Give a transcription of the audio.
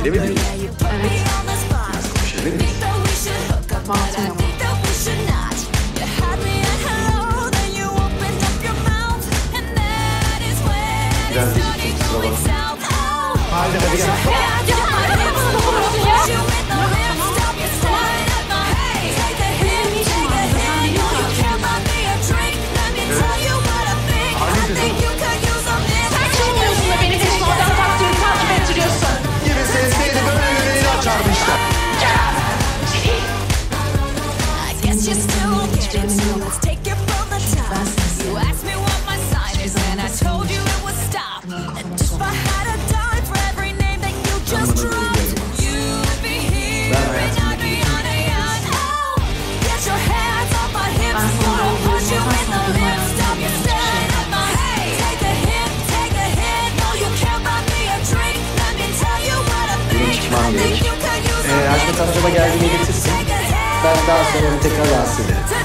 Öyle mi diyorsun? Evet. Biraz konuşabilir miyiz? Mantım yok. Biraz geciktim, kusura bakma. Hadi gel. Sen kim oluyorsun da beni Hüsnü oradan taktırıp takip ettiriyorsun? Gibi sevseydi böyle yüreğini açardı işte. Senin hiçbir önemi yok. Ben seni Benim çıkmam gerek. Haşmet amcama geldiğinde getirsin. Ben daha sonra onu tekrar rahatsız ederim.